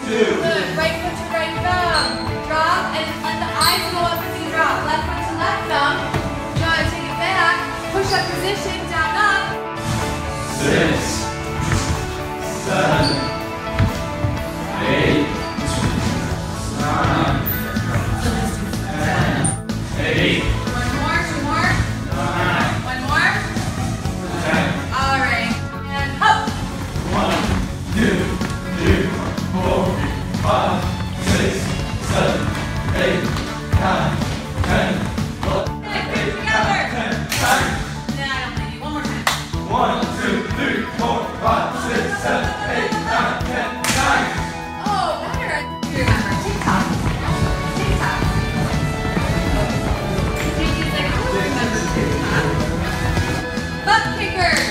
2. Good. Right foot to right thumb. Drop and let the eyes go up as you drop. Left foot to left thumb. Good. Take it back. Push up position. Down up. 6, 7, 8, 9, 10, 8. One more. Two more. 9, One more. 10. All right. And up. 1, 2, 3, 4, 5, 6, 7, 8, 9, 10, 11, Good. Put it together. 10, 9. Then I don't need you. One more time. 1, 2, 3, 4, 5, 6, 7, 8, 9, 10, 9. Oh, better. You remember TikTok. TikTok. JJ's like, I don't remember TikTok. Butt kickers.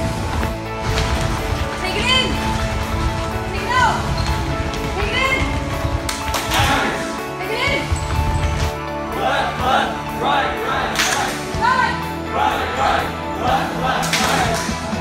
Take it in. Take it out. Take it in. Take it in. Left, left, right, right, right. Right. Right, right, left, left, right.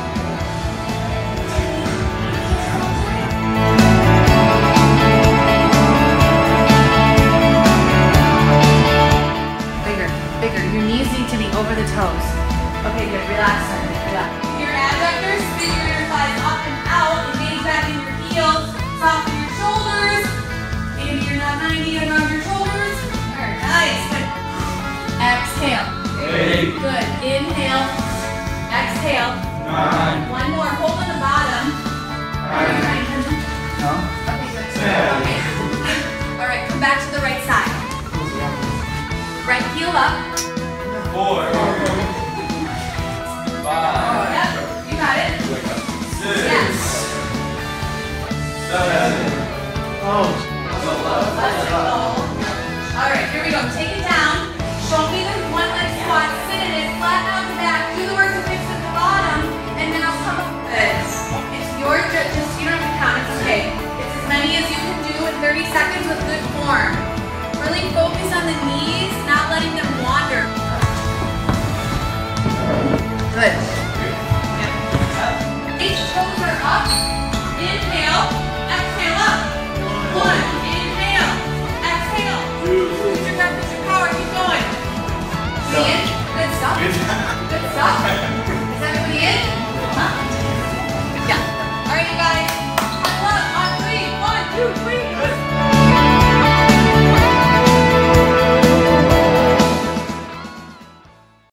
Bigger, bigger. Your knees need to be over the toes. Okay, good. Relax, Sunday. Relax. Your adductors, spin your inner thighs up and out. Engage back in your heels. Soften your shoulders. Maybe you're not 90 around your shoulders. Very nice. Good. Exhale. 8, Good. Inhale. Exhale. 9, One more. Hold on the bottom. Are you trying to? Okay, good. Okay. All right, come back to the right side. Right heel up. 4, 5, Yep, you got it. 6, Yes. 7, Let's go.